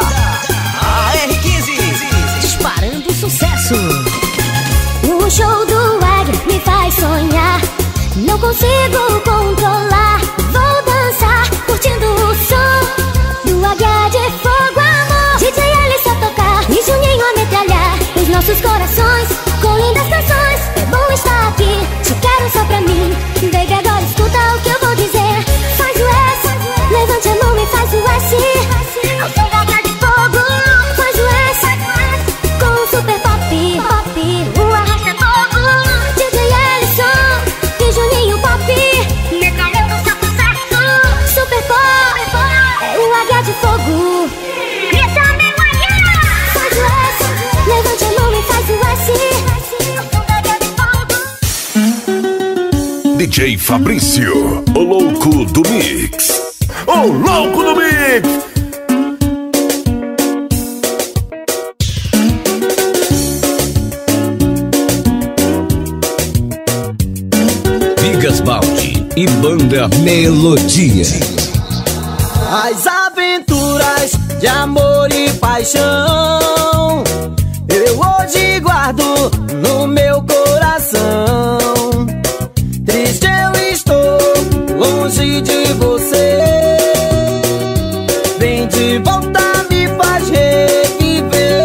AR15, disparando sucesso. O show do Águia me faz sonhar. Não consigo controlar. Vou dançar, curtindo o som do Águia de Fogo, amor. DJ Ellison a tocar e Juninho a metralhar os nossos corações com lindas canções. É bom estar aqui, te quero só pra mim. Baby, agora escuta o que eu vou dizer. Faz o S, levante a mão e faz o S ao som da Águia de Fogo. Faz o S com o super pop, pop, o arrasta fogo. DJ Ellison e Juninho pop, metralhando seu sucesso. Super pop, é o Águia de Fogo. Grita meu Águia! Faz o S, levante a mão e faz o S ao som da Águia de Fogo. DJ Fabrício, o louco do Mix. O louco do Mix! Vigas Baldi e Banda Melodia. As aventuras de amor e paixão eu hoje guardo no meu coração. Triste eu estou longe de você. Vem de volta, me faz reviver.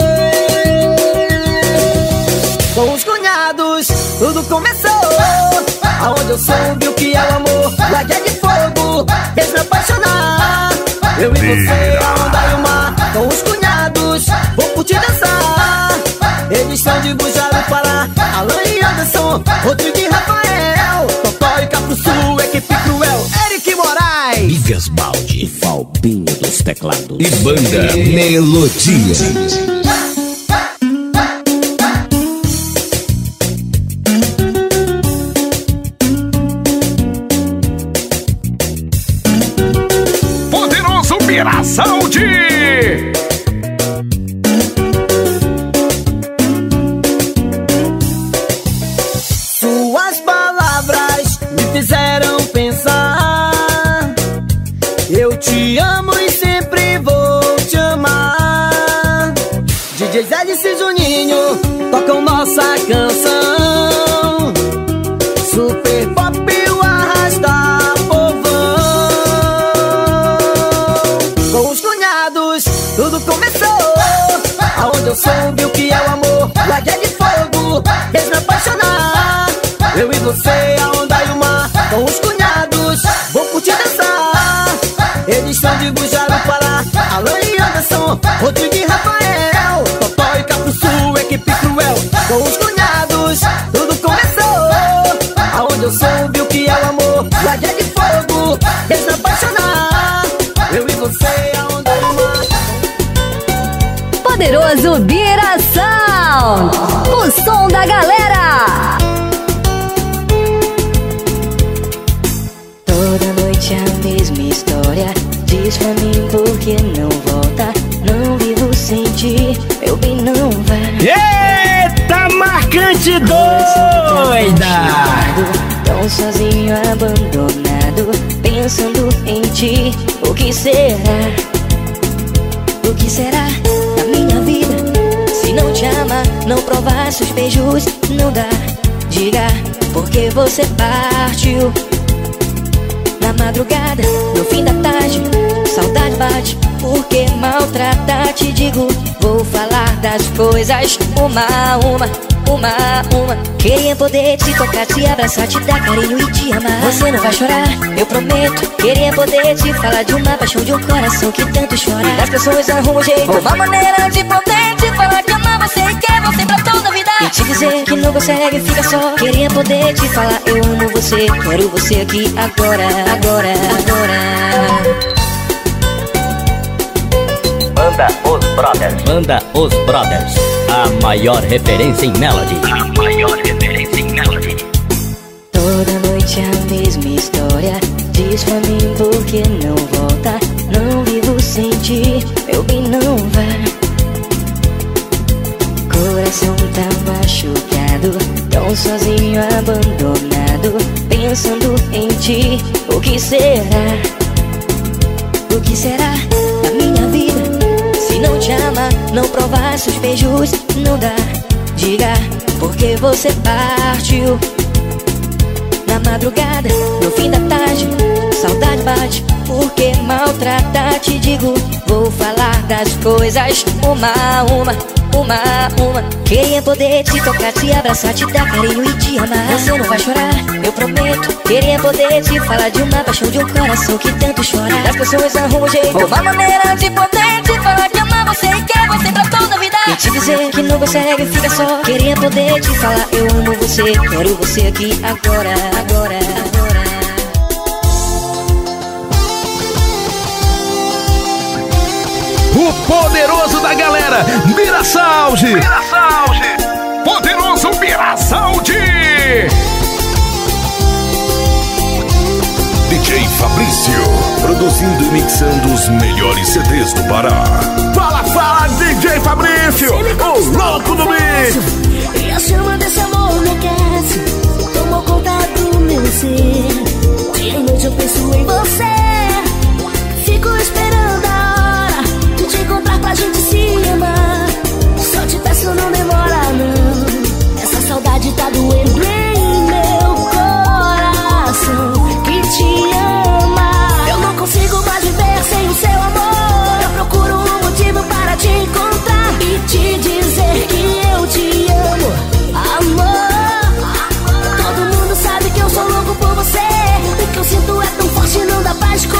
Com os cunhados tudo começou, aonde eu soube o que é o amor. O Águia de Fogo fez me apaixonar. Eu e você, a onda e o mar. Com os cunhados vou curtir dançar. Eles são de Bujara, Pará, Alan e Anderson, Rodrigo e Rafael, Totó e Capuçu, equipe cruel, Eric Sound, Valbinho dos teclados e banda Melodia. Poderoso Bira Sound. Suas palavras me fizeram pensar. Eu te amo e sempre vou te amar. DJ Zé e Juninho tocam nossa canção. Super pop, o arrasta povão. Com os cunhados tudo começou. Aonde eu soube o que é o amor. Laguei de fogo, quis me apaixonar. Eu e você, a onda e o mar. Com os cunhados, vou curtir dançar. Eles são de Bujaro, Pará. Alan e Anderson, Rodrigo e Rafael. Totó e Capuçu, equipe cruel. Com os cunhados, tudo começou. Aonde eu soube o que é o amor. Laguei de fogo, quis me apaixonar. Eu e você, a onda e o mar. Poderoso Bira Sound, o som da galera. Toda noite a mesma história. Diz pra mim por que não volta. Não vivo sem ti, meu bem, não vai. Eita, marcante doida! Tão sozinho, abandonado, pensando em ti. O que será? O que será na minha vida? Se não te ama, não provasse os beijos, não dá. Diga por que você partiu. Na madrugada, no fim da tarde, saudade bate. Porque maltratar, te digo, vou falar das coisas uma a uma. Queria poder te tocar, te abraçar, te dar carinho e te amar. Você não vai chorar, eu prometo. Queria poder te falar de uma paixão, de um coração que tanto chora. E as pessoas arrumam jeito, uma maneira de poder te falar que ama você e quer você pra toda a vida. E te dizer que não consegue, fica só. Queria poder te falar, eu amo você. Quero você aqui agora. Banda Os Brothers. Banda Os Brothers. A maior referência em melody. Toda noite a mesma história. Diz pra mim por que não volta. Não vivo sem ti, meu bem, não vai. Coração tá machucado, tão sozinho, abandonado, pensando em ti. O que será? O que será da minha vida? Se não te ama, não provasse os beijos, não dá. Diga por que você partiu. Na madrugada, no fim da tarde, saudade bate. Porque maltratar, te digo, vou falar das coisas uma a uma. Queria poder te tocar, te abraçar, te dar carinho e te amar. Você não vai chorar, eu prometo. Queria poder te falar de uma paixão, de um coração que tanto chora. E as pessoas arrumam jeito, uma maneira de poder te falar que ama você e quer você pra toda a vida. E te dizer que não consegue, fica só. Queria poder te falar, eu amo você. Quero você aqui agora. O poderoso da galera, Bira Sound. Poderoso Bira Sound. DJ Fabrício, produzindo e mixando os melhores CDs do Pará. Fala, DJ Fabrício, o louco do beat. E a chama desse amor me aquece, tomou conta do meu ser. Dia e noite eu penso em você. Fico esperando a hora de te encontrar pra gente se amar. Só te peço, não demora não. Essa saudade tá doendo em meu coração que te ama. Eu não consigo mais viver sem o seu amor. Eu procuro um motivo para te encontrar e te dizer que eu te amo, amor. Todo mundo sabe que eu sou louco por você. O que eu sinto é tão forte, não dá pra esconder.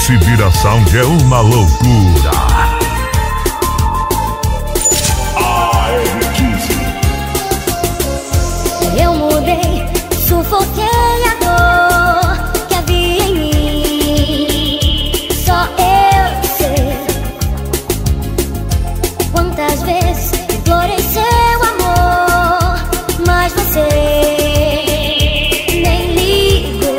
Esse Bira Sound é uma loucura. Eu mudei, sufoquei a dor que havia em mim. Só eu sei quantas vezes implorei seu amor, mas você nem ligou.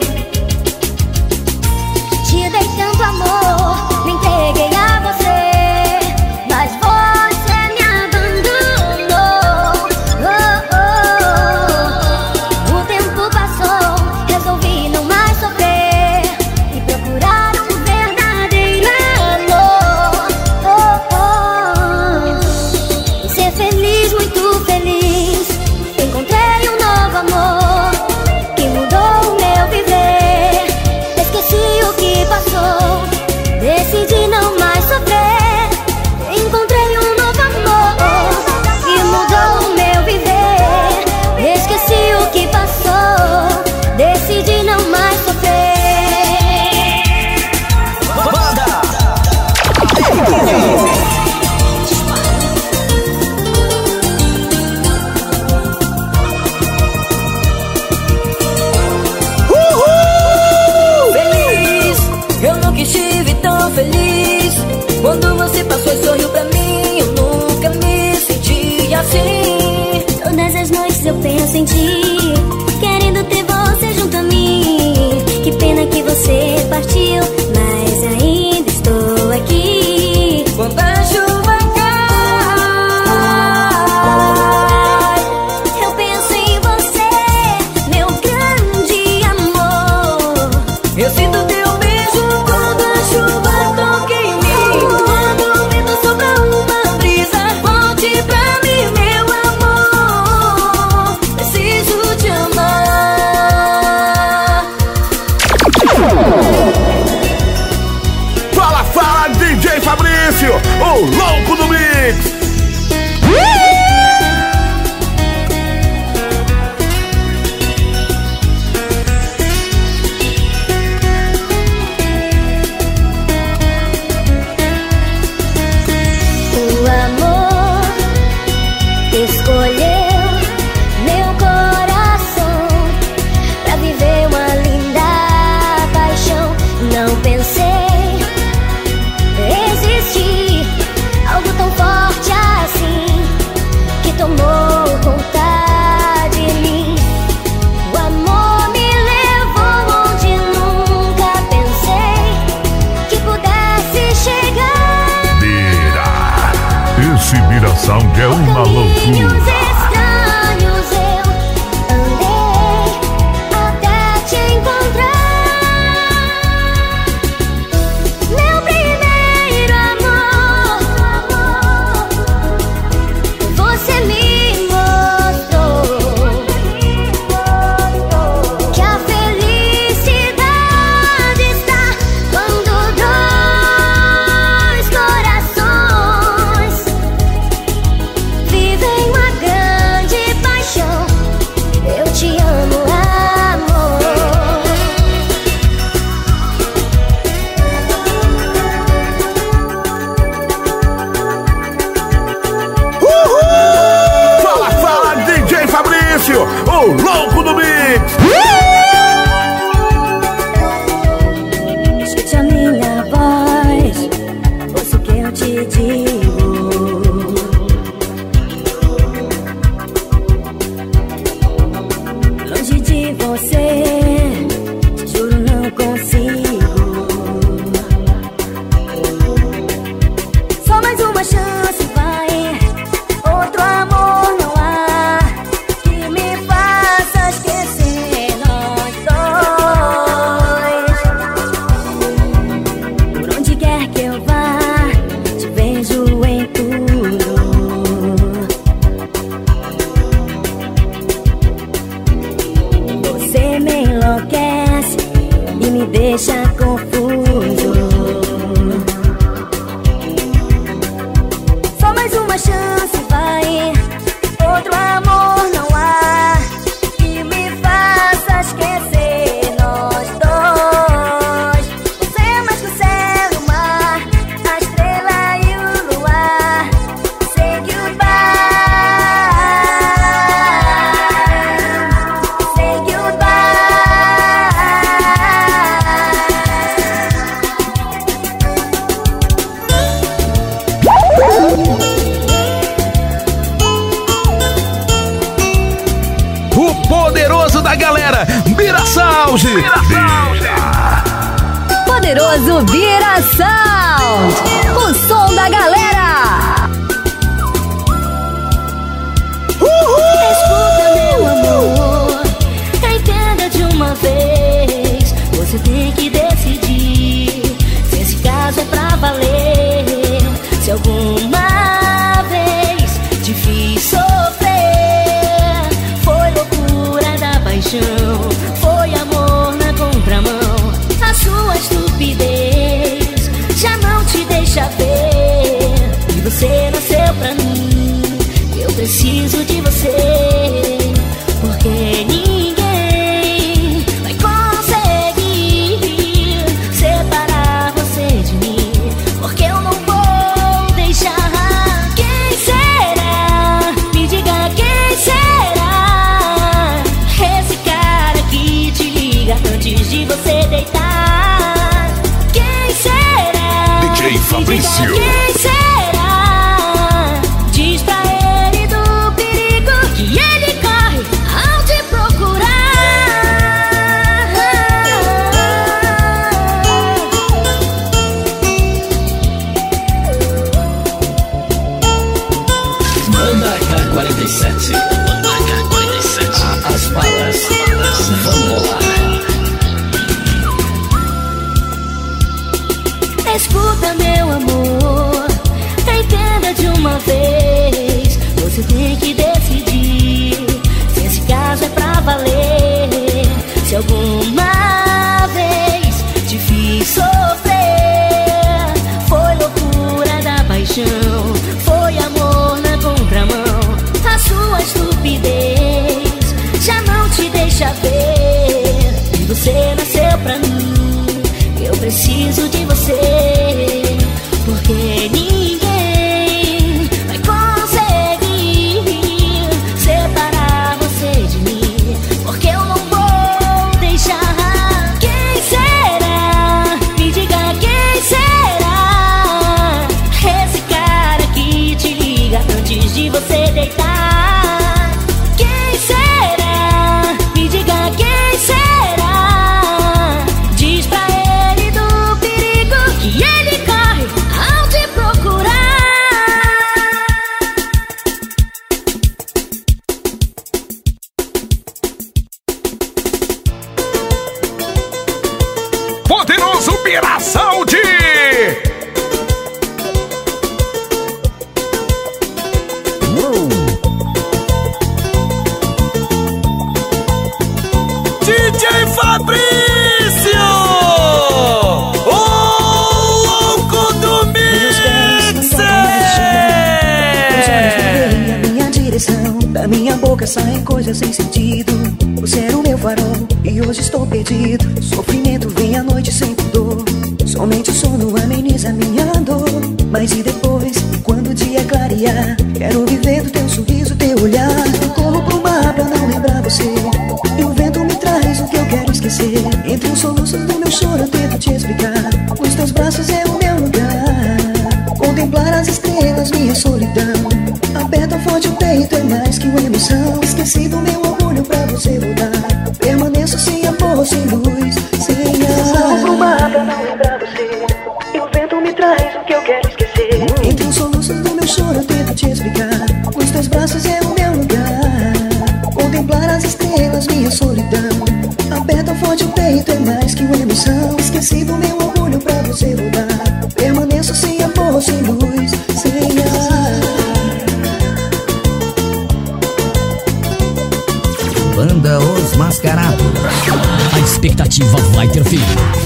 Te dei tanto amor, me entreguei a você, mas você me abandonou. O tempo passou, resolvi não mais sofrer e procurar um verdadeiro amor. E ser feliz, muito feliz. Encontrei um novo amor que mudou o meu viver. Esqueci o que passou, decidi não mais sofrer. Encontrei um novo amor que mudou o meu viver. Esqueci o que passou, decidi não mais sofrer. Feliz, eu nunca estive tão feliz. Quando você passou e sorriu pra mim, eu nunca me senti assim. Todas as noites eu penso em ti, querendo ter você junto a mim. Que pena que você partiu, mas ainda estou aqui. Quando a chuva cai, Eu penso em você, meu grande amor. eu sinto teu beijo quando a chuva toca em mim. Quando o vento sopra uma brisa, volte pra mim, meu amor. Preciso te amar. Fala, fala, DJ Fabrício, o louco do mix. O amor escolheu meu coração pra viver uma linda paixão. Não pensei existir algo tão forte assim que tomou conta de mim. O amor me levou onde nunca pensei que pudesse chegar. Bira, esse Bira Sound é uma Caminhos loucura. estranhos eu andei até te encontrar. Meu primeiro amor, você me mostrou que a felicidade está quando dois corações vivem uma grande paixão. Eu te amo, amor. Fala, fala, DJ Fabrício, o louco do mix. Escute a minha voz, ouça o que eu te digo. Longe de você, juro não consigo. Só mais uma chance, vai. Outro amor não há que me faça esquecer nós dois. Por onde quer que eu vá, te vejo em tudo. Você me enlouquece e me deixa confuso. Só mais uma chance, vai. Outro amor não há que me faça esquecer nós dois. Você é mais galera, Bira Sound. Poderoso Bira Sound, o som da galera. Escuta, meu amor, entenda de uma vez. Você tem que decidir se esse caso é pra valer. Se alguma vez te fiz sofrer, foi loucura da paixão, foi amor na contramão. A sua estupidez já não te deixa ver. E você nasceu pra mim, eu preciso de você, porque ninguém vai conseguir separar você de mim, porque eu não vou deixar. Quem será? Me diga quem será? Esse cara que te liga antes de você deitar. Quem será? DJ Fabrício. Me diga quem será? Diz pra ele do perigo que ele corre ao te procurar. Banda K47. Banda K47. As balas. Vamos lá. Escuta, meu amor, entenda de uma vez. Você tem que decidir se esse caso é pra valer. Se alguma vez te fiz sofrer, foi loucura da paixão, foi amor na contramão. A sua estupidez já não te deixa ver. E você nasceu pra mim, eu preciso de você, porque ninguém vai conseguir separar você de mim, porque eu não vou deixar. Quem será? Me diga quem será? Esse cara que te liga antes de você deitar. Quem será? Me diga quem será? Diz pra ele do perigo que ele corre ao te procurar. Poderoso Bira Sound. DJ Fabrício, o louco do mixer. A minha direção, da minha boca saem coisas sem sentido. Você era o meu farol e hoje estou perdido. Sofrimento vem à noite sem pudor. Somente o sono ameniza minha dor. Mas e depois, quando o dia clarear, quero viver do teu sorriso, teu olhar. Eu corro pro mar pra não lembrar você, e o vento me traz o que eu quero esquecer. Entre os soluços do meu choro eu tento te explicar. Nos teus braços é o meu lugar. Contemplar as estrelas, minha solidão. Aperta forte o peito, é mais que uma emoção. Esqueci do meu orgulho pra você voltar. Permaneço sem amor, sem luz, sem ar. Pro mar pra não lembrar você, e o vento me traz o que eu quero esquecer. Entre os soluços do meu choro eu tento te explicar. Nos teus braços é o meu lugar. Contemplar as estrelas, minha solidão. Aperta forte o peito, é mais que uma emoção. Esqueci do meu orgulho pra você voltar. Permaneço sem amor, sem luz, sem ar. Banda Os Mascarados. A expectativa vai ter fim.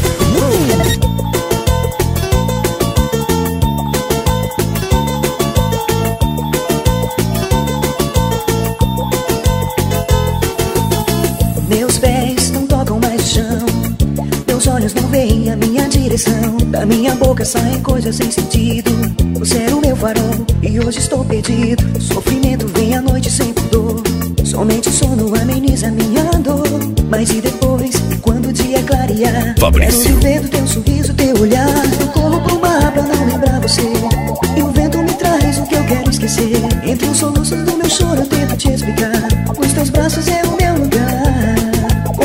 Meus pés não tocam mais o chão, meus olhos não veem a minha direção. Da minha boca saem coisas sem sentido. Você era o meu farol e hoje estou perdido. Sofrimento vem à noite sem pudor. Somente o sono ameniza minha dor. Mas e depois, quando o dia clarear, Fabrício. quero viver do teu sorriso, teu olhar. Eu corro pro mar pra não lembrar você, e o vento me traz o que eu quero esquecer. Entre os soluços do meu choro eu tento te explicar. Nos teus braços é o meu lugar.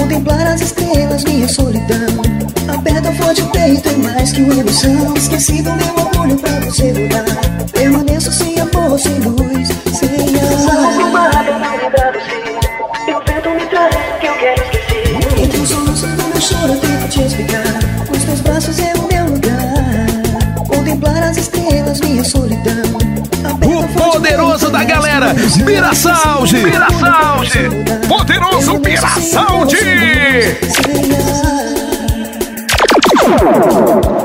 amor de peito é mais que uma ilusão. Esqueci do meu orgulho pra você voltar. Permaneço sem amor, sem luz, sem ar. E o vento me traz que eu quero esquecer. Entre os soluços do meu choro eu tento te explicar. Os teus braços é o meu lugar. Contemplar as estrelas, minha solidão. O poderoso da galera, Mirasaud! Poderoso Mirasaud!